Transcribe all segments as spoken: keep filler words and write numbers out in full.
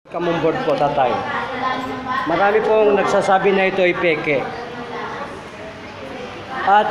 Kamumbord po, tatay. Marami pong nagsasabi na ito ay peke. At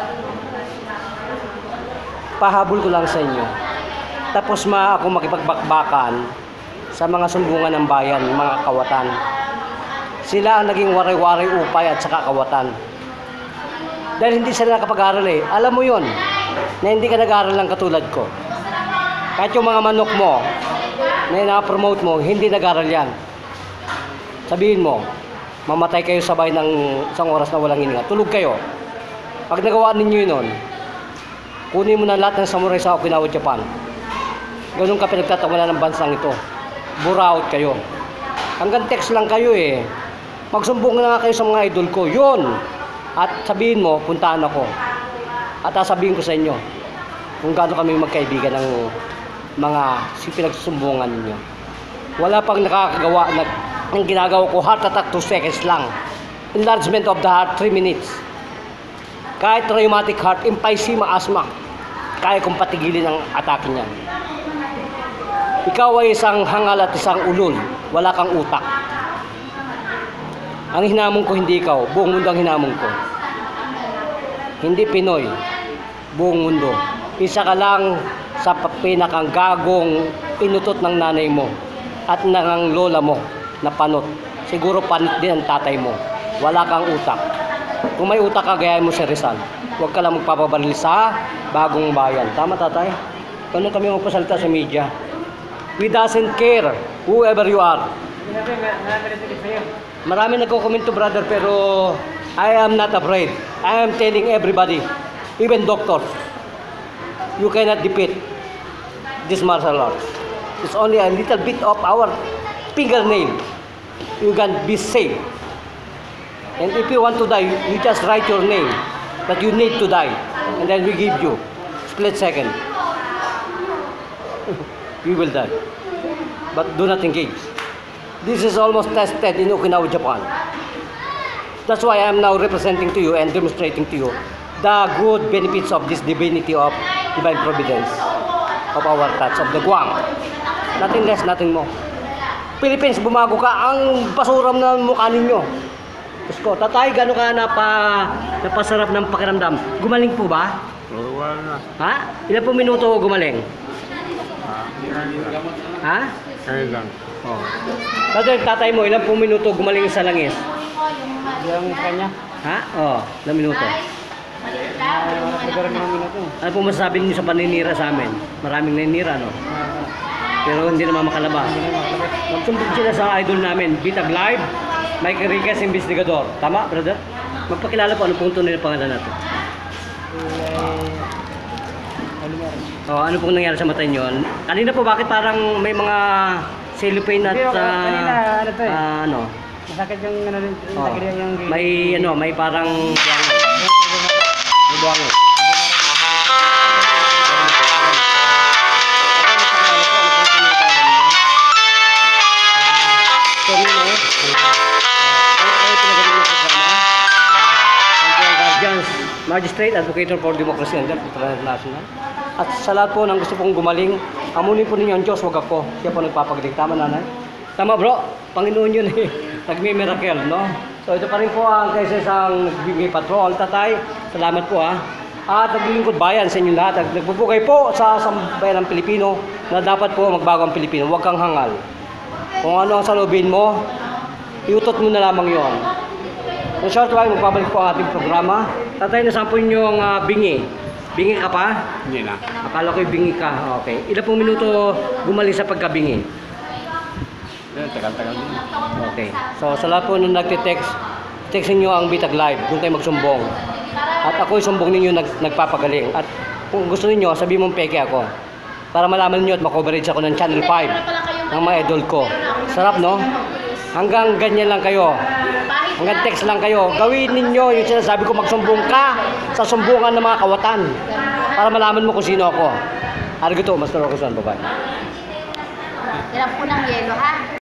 pahabol ko lang sa inyo. Tapos ma ako makipagbakbakan sa mga sumbungan ng bayan, mga kawatan. Sila ang naging waray-waray upay at saka kawatan. Dahil hindi sila nakapag-aral eh. Alam mo yon na hindi ka nag-aral lang katulad ko. Kahit yung mga manok mo, na na-promote mo, hindi nag-aral yan. Sabihin mo, mamatay kayo sabay ng isang oras na walang hininga. Tulog kayo. Pag nagawa ninyo yun, kunin mo na lahat ng samurai sa Okinawa, Japan. Ganun ka pinagtatawanan ng bansang ito. Buraot kayo. Hanggang text lang kayo eh. Magsumbong na nga kayo sa mga idol ko. Yun! At sabihin mo, puntaan ako. At sasabihin ko sa inyo kung gaano kami magkaibigan ng mga pinagsusumbungan ninyo. Wala pang nakakagawa na ang ginagawa ko, heart attack two seconds lang. Enlargement of the heart three minutes. Kahit rheumatic heart, emphysema, asthma, kaya kong patigilin ang atake niyan. Ikaw ay isang hangal at isang ulol. Wala kang utak. Ang hinamon ko hindi ikaw, buong mundo ang hinamon ko. Hindi Pinoy, buong mundo. Isa ka lang sa pinakang gagong inutot ng nanay mo at ng lola mo na panot. Siguro panot din ang tatay mo. Wala kang utak. Kung may utak ka, gayahin mo si Rizal. Huwag ka lang magpapabaril sa bagong bayan. Tama, tatay? Ganun kami magpasalita sa media. We doesn't care whoever you are. Marami nagko-komento, brother, pero I am not afraid. I am telling everybody, even doctors, you cannot defeat this martial arts. It's only a little bit of our fingernail. You can be safe. And if you want to die, you just write your name that you need to die. And then we give you split second. You will die. But do not engage. This is almost tested in Okinawa, Japan. That's why I am now representing to you and demonstrating to you the good benefits of this divinity of divine providence of our touch of the Guam. Nothing less, nothing more. Philippines, bumago ka, ang pasuram na mukha ninyo. Diyos ko, tatay, gano'n ka napa, napasarap ng pakiramdam? Gumaling po ba? Oo, wala na. Ha? Ilan po minuto gumaling? Ha? Ayun lang. Oh. Tatay, tatay mo, ilan po minuto gumaling sa langis? Yung kanya? Ha? Oh, ilang minuto? Nagkaroon ng minuto. Ano po masasabi niyo sa paninira sa amin? Maraming naninira, no? Pero hindi naman makalabas. Magsumbog sila sa idol namin, Bitag Live, Mike Enriquez, Investigador. Tama, brother? Magpakilala po, ano pong tunay na pangalan natin? Oh, ano pong nangyari sa mata niyo? Kanina po, bakit parang may mga cellophane at Hindi, okay. uh, Kanina, ano to eh. uh, ano? Masakit yung ano rin, Oh, yung, yung may ano, may parang may buwango. Magistrate, Advocator for Democracy and International. At sa lahat po ng gusto pong gumaling, amunin po ninyo ang Diyos, wag ako. Siya po nagpapagaling. Tama, nanay? Tama, bro. Panginoon yun eh. Nagmi-miracle, no? So ito pa rin po ang kaysa isang nagbibigay patrol. Tatay, salamat po ha. At naglilingkod bayan sa inyo lahat. Nagbubukay po sa sambayan ng Pilipino na dapat po magbago ang Pilipino. Huwag kang hangal. Kung ano ang salubin mo, iutot mo na lamang yon. So short while, magpabalik po ang ating programa. Tatay, nasampo nyo ang uh, bingi. Bingi ka pa? Hindi na. Akala ko'y bingi ka. Okay. Ilan pong minuto gumaling sa pagkabingi? Yan, tagal-tagal din. Okay. So sa lahat po nung nagtitext, textin nyo ang Bitag Live. Doon tayo magsumbong. At ako'y sumbong ninyo nag, nagpapagaling. At kung gusto niyo sabihin mong peke ako. Para malaman niyo at makoverage ako ng Channel five ng mga idol ko. Sarap, no? Hanggang ganyan lang kayo. Hanggang text lang kayo. Gawin ninyo yung sinasabi ko, magsumbong ka sa sumbungan ng mga kawatan. Para malaman mo kung sino ako. Arigato, Master Rokusan. Bye-bye. Hirap po ng yelo, ha?